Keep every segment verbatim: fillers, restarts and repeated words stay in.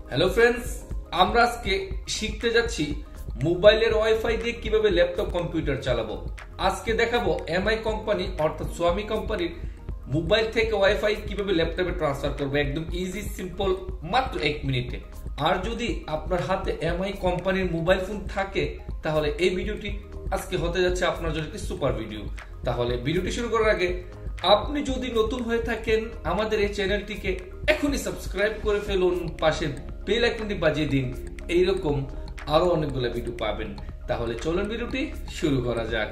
Hello friends, আমরা আজকে শিখতে যাচ্ছি মোবাইলের ওয়াইফাই দিয়ে কিভাবে ল্যাপটপ কম্পিউটার চালাবো। আজকে দেখাবো এমআই কোম্পানি অর্থাৎ সোয়ামি কোম্পানির মোবাইল থেকে ওয়াইফাই কিভাবে ল্যাপটপে ট্রান্সফার করবো, একদম ইজি সিম্পল, মাত্র এক মিনিটে। আর যদি আপনার হাতে এমআই কোম্পানির মোবাইল ফোন থাকে তাহলে এই ভিডিওটি আজকে হতে যাচ্ছে আপনার জন্য একটি সুপার ভিডিও। তাহলে ভিডিওটি শুরু করার আগে আপনি যদি নতুন হয়ে থাকেন আমাদের এই চ্যানেলটিকে এখনই সাবস্ক্রাইব করে ফেলুন, পাশে বেল আইকনটি বাজিয়ে দিন, এইরকম আরো অনেকগুলো ভিডিও পাবেন। তাহলে চলুন ভিডিওটি শুরু করা যাক।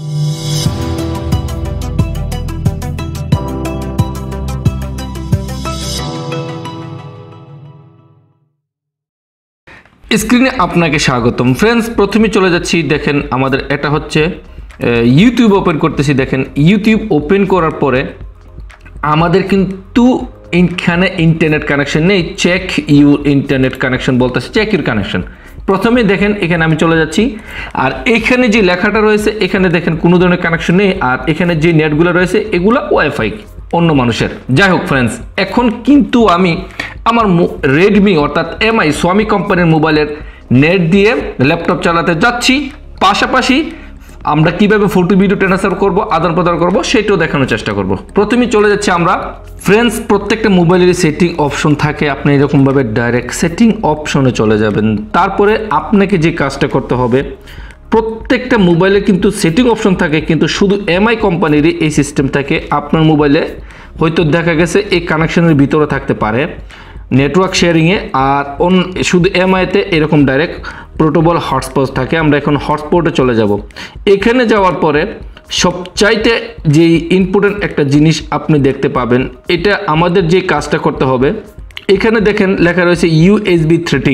স্ক্রিনে আপনাকে স্বাগতম ফ্রেন্ডস। প্রথমে চলে যাচ্ছি, দেখেন আমাদের এটা হচ্ছে ইউটিউব ওপেন করতেছি। দেখেন ইউটিউব ওপেন করার পরে আমাদের কিন্তু এখানে ইন্টারনেট কানেকশন নেই। চেক ইউর ইন্টারনেট কানেকশন বলতেছে, চেক ইউর কানেকশন। প্রথমে দেখেন এখানে আমি চলে যাচ্ছি, আর এখানে যে লেখাটা রয়েছে এখানে দেখেন কোনো ধরনের কানেকশন নেই। আর এখানে যে নেটগুলো রয়েছে এগুলো ওয়াইফাই অন্য মানুষের। যাই হোক ফ্রেন্ডস, এখন কিন্তু আমি আমার রেডমি অর্থাৎ এমআই সোয়ামি কোম্পানির মোবাইলের নেট দিয়ে ল্যাপটপ চালাতে যাচ্ছি। পাশাপাশি আমরা কিভাবে ফটো ভিডিও ট্রান্সফার করব, আদান প্রদান করব, সেটাও দেখানোর চেষ্টা করব। প্রথমে চলে যাচ্ছি আমরা ফ্রেন্ডস, প্রত্যেকটা মোবাইলের সেটিং অপশন থাকে, আপনি এরকমভাবে ডাইরেক্ট সেটিং অপশনে চলে যাবেন। তারপরে আপনাকে যে কাজটা করতে হবে, প্রত্যেকটা মোবাইলে কিন্তু সেটিং অপশন থাকে, কিন্তু শুধু এমআই কোম্পানিরই এই সিস্টেম থাকে। আপনার মোবাইলে হয়তো দেখা গেছে এই কানেকশনের ভিতরে থাকতে পারে নেটওয়ার্ক শেয়ারিংয়ে, আর অন শুধু এমআইতে এরকম ডাইরেক্ট পোর্টেবল হটস্পট থাকে। আমরা এখন হটস্পটে চলে যাব। এখানে যাওয়ার পরে সবচাইতে যে ইম্পর্টেন্ট একটা জিনিস আপনি দেখতে পাবেন, এটা আমাদের যে কাজটা করতে হবে, এখানে দেখেন লেখা রয়েছে ইউএসবি থ্রেটিং।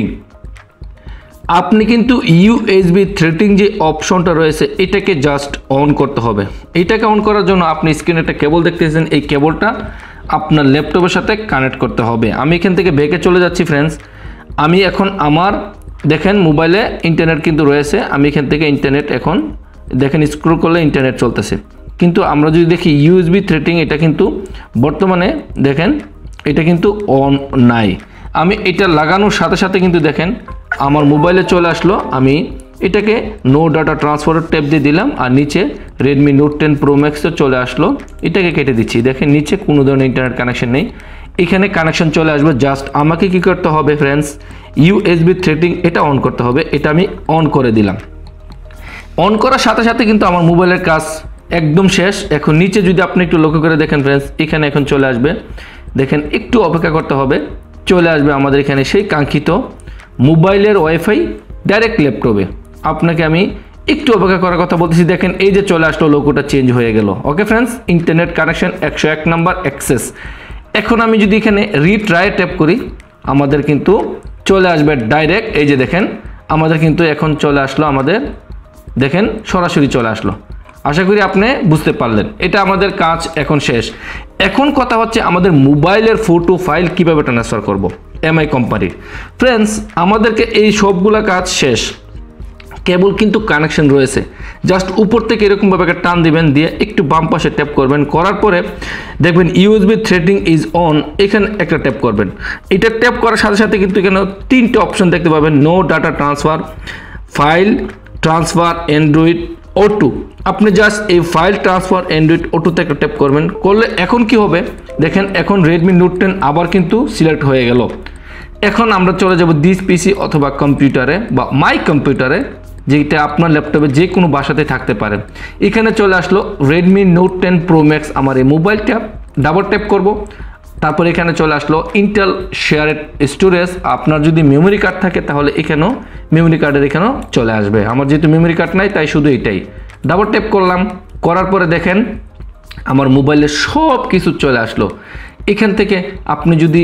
আপনি কিন্তু ইউএসবি থ্রেটিং যে অপশনটা রয়েছে এটাকে জাস্ট অন করতে হবে। এটাকে অন করার জন্য আপনি স্ক্রিনে একটা কেবল দেখতেছেন, এই কেবলটা আপনার ল্যাপটপের সাথে কানেক্ট করতে হবে। আমি এখান থেকে ব্যাকে চলে যাচ্ছি ফ্রেন্ডস। আমি এখন আমার দেখেন মোবাইলে ইন্টারনেট কিন্তু রয়েছে। আমি এখান থেকে ইন্টারনেট এখন দেখেন স্ক্রল করলে ইন্টারনেট চলতেছে, কিন্তু আমরা যদি দেখি ইউএসবি থ্রেটিং এটা কিন্তু বর্তমানে দেখেন এটা কিন্তু অন নাই। আমি এটা লাগানোর সাথে সাথে কিন্তু দেখেন আমার মোবাইলে চলে আসলো। আমি এটাকে নো ডাটা ট্রান্সফারের ট্যাপ দিয়ে দিলাম, আর নিচে রেডমি নোট টেন প্রো ম্যাক্সও চলে আসলো। এটাকে কেটে দিচ্ছি। দেখেন নিচে কোনো ধরনের ইন্টারনেট কানেকশন নেই, এখানে কানেকশন চলে আসবে। জাস্ট আমাকে কি করতে হবে ফ্রেন্ডস, ইউএসবি থ্রেটিং এটা অন করতে হবে। এটা আমি অন করে দিলাম। অন করার সাথে সাথে কিন্তু আমার মোবাইলের কাজ একদম শেষ। এখন নিচে যদি আপনি একটু লক্ষ্য করে দেখেন ফ্রেন্ডস, এখানে এখন চলে আসবে। দেখেন একটু অপেক্ষা করতে হবে, চলে আসবে আমাদের এখানে সেই কাঙ্ক্ষিত মোবাইলের ওয়াইফাই ডাইরেক্ট ল্যাপটপে। আপনাকে আমি একটু অপেক্ষা করার কথা বলতেছি। দেখেন এই যে চলে আসলো, লোগোটা চেঞ্জ হয়ে গেল। ওকে ফ্রেন্ডস, ইন্টারনেট কানেকশন একশো এক নাম্বার অ্যাক্সেস। এখন আমি যদি এখানে রিট্রাই ট্যাপ করি, আমাদের কিন্তু চলে আসবে ডাইরেক্ট। এই যে দেখেন আমাদের কিন্তু এখন চলে আসলো, আমাদের দেখেন সরাসরি চলে আসলো। আশা করি আপনি বুঝতে পারলেন, এটা আমাদের কাজ এখন শেষ। এখন কথা হচ্ছে আমাদের মোবাইলের ফটো ফাইল কিভাবে ট্রান্সফার করব এমআই কোম্পানির। ফ্রেন্ডস, আমাদেরকে এই সবগুলা কাজ শেষ, কেবল কিন্তু কানেকশন রয়েছে। জাস্ট উপর থেকে এরকমভাবে একটা টান দিবেন, দিয়ে একটু বাম পাশে ট্যাপ করবেন। করার পরে দেখবেন ইউএসবি থ্রেডিং ইজ অন, এখানে একটা ট্যাপ করবেন। এটা ট্যাপ করার সাথে সাথে কিন্তু এখানে তিনটে অপশন দেখতে পাবেন, no data transfer, file transfer, Android auto. আপনি জাস্ট এই ফাইল ট্রান্সফার অ্যান্ড্রয়েড অটোতে একটা ট্যাপ করবেন। করলে এখন কি হবে দেখেন, এখন রেডমি নোট টেন আবার কিন্তু সিলেক্ট হয়ে গেল। এখন আমরা চলে যাব দিস পিসি অথবা কম্পিউটারে বা মাই কম্পিউটারে, যেটা আপনার ল্যাপটপে যে কোনো বাসাতে থাকতে পারে। এখানে চলে আসলো Redmi Note ten Pro Max, আমার এই মোবাইল ট্যাপ ডাবল ট্যাপ করব। তারপর এখানে চলে আসলো ইন্টেল শেয়ারেড স্টোরেজ। আপনার যদি মেমোরি কার্ড থাকে তাহলে এখানেও মেমোরি কার্ডের এখানেও চলে আসবে। আমার যেহেতু মেমোরি কার্ড নাই তাই শুধু এটাই ডাবল ট্যাপ করলাম। করার পরে দেখেন আমার মোবাইলে সব কিছু চলে আসলো। এখান থেকে আপনি যদি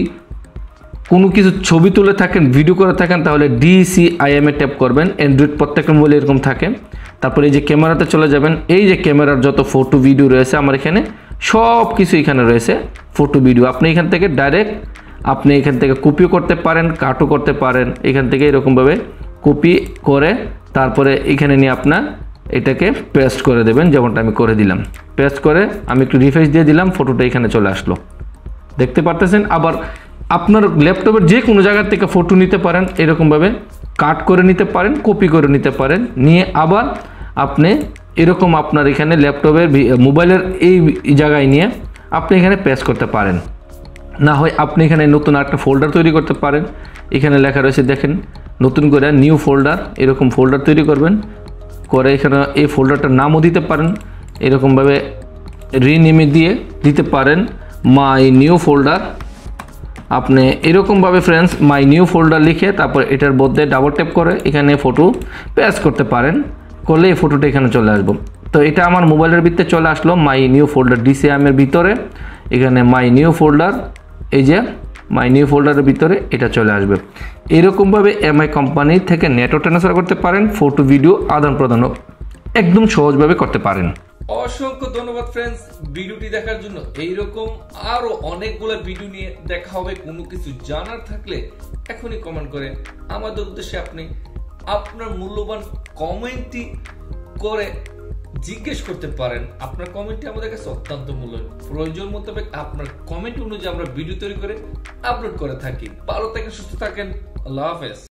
কোনো কিছু ছবি তুলে থাকেন, ভিডিও করে থাকেন, তাহলে ডিসিআইএম এ ট্যাপ করবেন। অ্যান্ড্রয়েড প্রত্যেকটা মোবাইলে এরকম থাকে। তারপরে এই যে ক্যামেরাতে চলে যাবেন, এই যে ক্যামেরার যত ফটো ভিডিও রয়েছে আমার এখানে সব কিছু এখানে রয়েছে ফটো ভিডিও। আপনি এখান থেকে ডাইরেক্ট আপনি এখান থেকে কপিও করতে পারেন, কাটও করতে পারেন। এখান থেকে এরকমভাবে কপি করে তারপরে এখানে নিয়ে আপনার এটাকে পেস্ট করে দেবেন, যেমনটা আমি করে দিলাম। পেস্ট করে আমি একটু রিফ্রেশ দিয়ে দিলাম, ফটোটা এখানে চলে আসলো, দেখতে পারতেছেন। আবার আপনার ল্যাপটপের যে কোনো জায়গা থেকে ফটো নিতে পারেন, এরকমভাবে কাট করে নিতে পারেন, কপি করে নিতে পারেন, নিয়ে আবার আপনি এরকম আপনার এখানে ল্যাপটপের মোবাইলের এই জায়গায় নিয়ে আপনি এখানে পেস্ট করতে পারেন। না হয় আপনি এখানে নতুন একটা ফোল্ডার তৈরি করতে পারেন। এখানে লেখা রয়েছে দেখেন নতুন করে নিউ ফোল্ডার, এরকম ফোল্ডার তৈরি করবেন, করে এখানে এই ফোল্ডারটার নামও দিতে পারেন, এরকমভাবে রিনেমে দিয়ে দিতে পারেন মাই নিউ ফোল্ডার। আপনি এরকমভাবে ফ্রেন্ডস মাই নিউ ফোল্ডার লিখে তারপর এটার মধ্যে ডাবল ট্যাপ করে এখানে ফটো পেস্ট করতে পারেন, করলে এই ফটোটা এখানে চলে আসবো। তো এটা আমার মোবাইলের ভিতরে চলে আসলো মাই নিউ ফোল্ডার ডিসিএমের ভিতরে, এখানে মাই নিউ ফোল্ডার, এই যে মাই নিউ ফোল্ডারের ভিতরে এটা চলে আসবে। এরকমভাবে এমআই কোম্পানি থেকে নেটওয়ার্ক ট্রান্সফার করতে পারেন, ফটো ভিডিও আদান প্রদানও একদম সহজভাবে করতে পারেন। অসংখ্য ধন্যবাদ ফ্রেন্ডস ভিডিওটি দেখার জন্য। এইরকম আরো অনেকগুলো ভিডিও নিয়ে দেখা হবে। কোনো কিছু জানার থাকলে এখনই কমেন্ট করে আমাদের উদ্দেশ্যে আপনি আপনার মূল্যবান কমেন্টটি করে জিজ্ঞেস করতে পারেন। আপনার কমেন্টটি আমাদের কাছে অত্যন্ত মূল্যবান। প্রয়োজন মোতাবেক আপনার কমেন্ট অনুযায়ী আমরা ভিডিও তৈরি করে আপলোড করে থাকি। ভালো থাকেন, সুস্থ থাকেন, আল্লাহ হাফেজ।